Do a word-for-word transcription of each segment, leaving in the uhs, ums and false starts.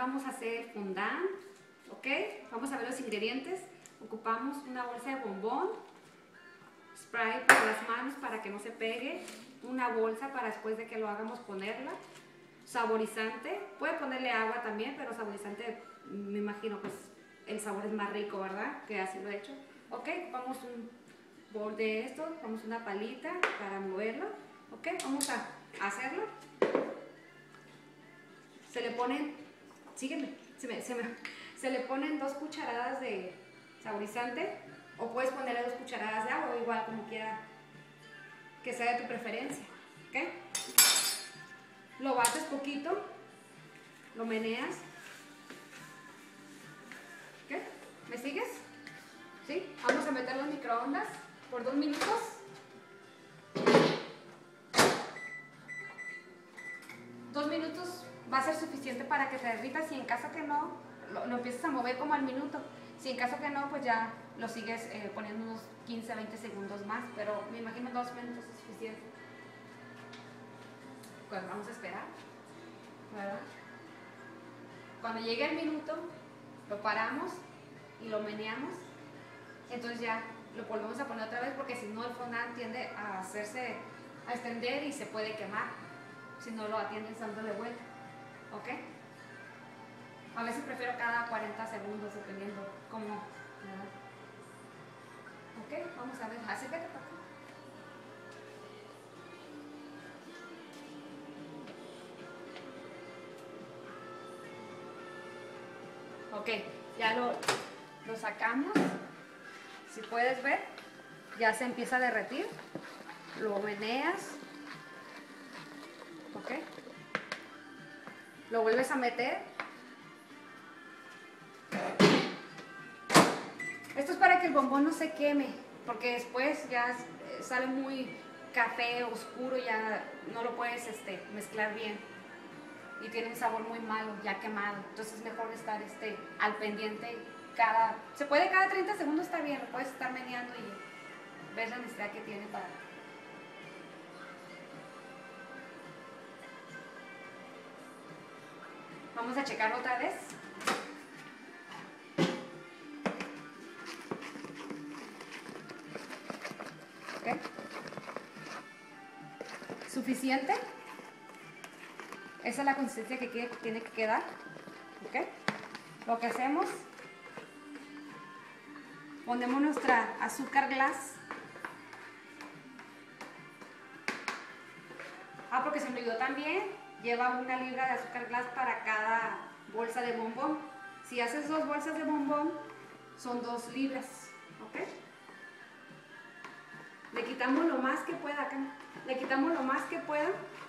vamos a hacer fondant, ¿ok? Vamos a ver los ingredientes. Ocupamos una bolsa de bombón, spray para las manos para que no se pegue, una bolsa para después de que lo hagamos ponerla, saborizante, puede ponerle agua también, pero saborizante me imagino pues el sabor es más rico, ¿verdad? Que así lo he hecho. Ok, vamos un bol de esto, vamos una palita para moverlo, ok, vamos a hacerlo. Se le ponen, sígueme, se, me, se, me, se le ponen dos cucharadas de saborizante o puedes ponerle dos cucharadas de agua, igual como quiera que sea de tu preferencia, ok. Lo bates poquito, lo meneas, ok, ¿me sigues? ¿Sí? Vamos a meterlo en microondas por dos minutos. Dos minutos va a ser suficiente para que te derritas y en caso que no, lo, lo empiezas a mover como al minuto. Si en caso que no, pues ya lo sigues eh, poniendo unos quince a veinte segundos más, pero me imagino dos minutos es suficiente. Pues vamos a esperar, ¿verdad? Cuando llegue el minuto, lo paramos y lo meneamos. Entonces ya lo volvemos a poner otra vez porque si no el fondant tiende a hacerse, a extender y se puede quemar si no lo atiendes dándole vuelta, ¿ok? A veces prefiero cada cuarenta segundos dependiendo cómo, ¿verdad? Ok, vamos a ver, acércate para acá. Ok, ya lo, lo sacamos. Si puedes ver, ya se empieza a derretir. Lo meneas. Ok. Lo vuelves a meter. Esto es para que el bombón no se queme, porque después ya sale muy café oscuro, ya no lo puedes este, mezclar bien. Y tiene un sabor muy malo, ya quemado. Entonces es mejor estar este, al pendiente cada... Se puede cada treinta segundos, está bien, lo puedes estar meneando y ves la necesidad que tiene para... Vamos a checarlo otra vez. ¿Okay? ¿Suficiente? Esa es la consistencia que tiene que quedar. ¿Okay? Lo que hacemos, ponemos nuestra azúcar glass. Ah, porque se me olvidó también, lleva una libra de azúcar glass para cada bolsa de bombón. Si haces dos bolsas de bombón, son dos libras. ¿Ok? Le quitamos lo más que pueda acá. Le quitamos lo más que pueda.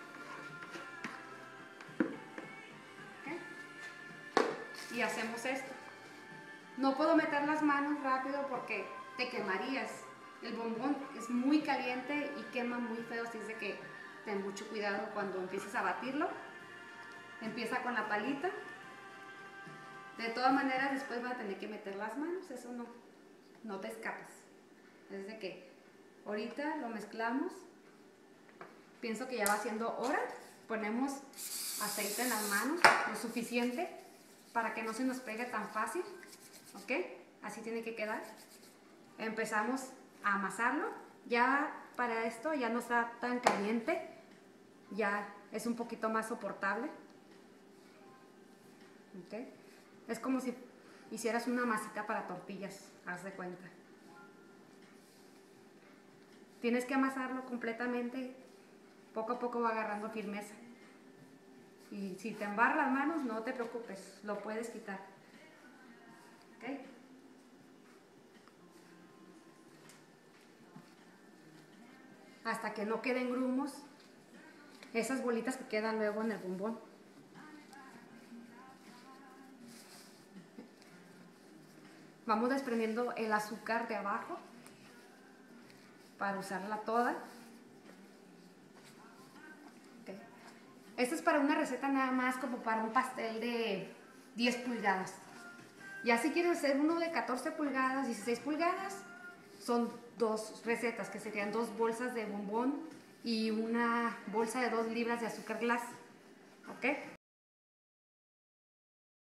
¿Ok? Y hacemos esto. No puedo meter las manos rápido porque te quemarías. El bombón es muy caliente y quema muy feo, así es de que ten mucho cuidado cuando empieces a batirlo. Empieza con la palita. De todas maneras después vas a tener que meter las manos, eso no, no te escapas. Es de que ahorita lo mezclamos. Pienso que ya va siendo hora. Ponemos aceite en las manos, lo suficiente para que no se nos pegue tan fácil. ¿Ok? Así tiene que quedar. Empezamos a amasarlo. Ya para esto ya no está tan caliente. Ya es un poquito más soportable. ¿Ok? Es como si hicieras una masita para tortillas, haz de cuenta. Tienes que amasarlo completamente. Poco a poco va agarrando firmeza. Y si te embarra las manos, no te preocupes, lo puedes quitar. ¿Ok? Hasta que no queden grumos, esas bolitas que quedan luego en el bombón. Vamos desprendiendo el azúcar de abajo para usarla toda. Okay. Esto es para una receta nada más como para un pastel de diez pulgadas. Ya si quieres hacer uno de catorce pulgadas, dieciséis pulgadas, son dos recetas que serían dos bolsas de bombón y una bolsa de dos libras de azúcar glass. ¿Ok?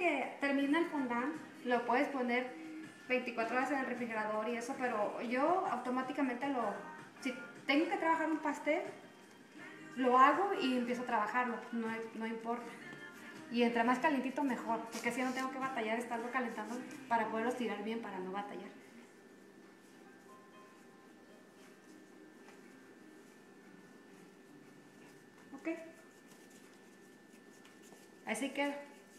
que termina el fondant, lo puedes poner veinticuatro horas en el refrigerador y eso, pero yo automáticamente lo, si tengo que trabajar un pastel, lo hago y empiezo a trabajarlo, no, no importa. Y entre más calientito mejor, porque así no tengo que batallar estarlo calentando para poderlos tirar bien, para no batallar. Ok. Así queda.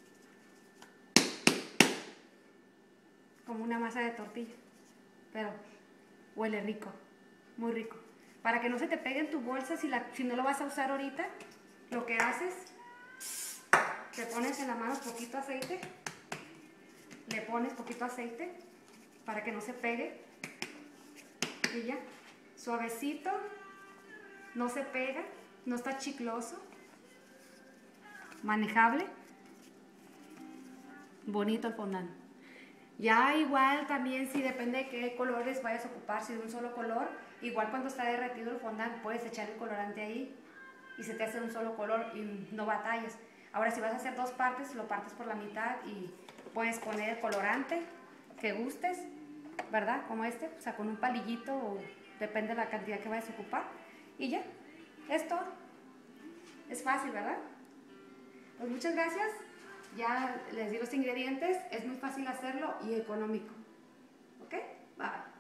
Como una masa de tortilla, pero huele rico, muy rico. Para que no se te pegue en tu bolsa, si, la, si no lo vas a usar ahorita, lo que haces, te pones en la mano poquito aceite, le pones poquito aceite para que no se pegue y ya, suavecito, no se pega, no está chicloso, manejable, bonito el fondant. Ya igual también si depende de qué colores vayas a ocupar, si de un solo color, igual cuando está derretido el fondant puedes echar el colorante ahí y se te hace un solo color y no batallas. Ahora si vas a hacer dos partes, lo partes por la mitad y puedes poner el colorante que gustes, ¿verdad? Como este, o sea, con un palillito o depende de la cantidad que vayas a ocupar y ya, es todo. Es fácil, ¿verdad? Pues muchas gracias. Ya les di los ingredientes, es muy fácil hacerlo y económico. ¿Ok? Bye.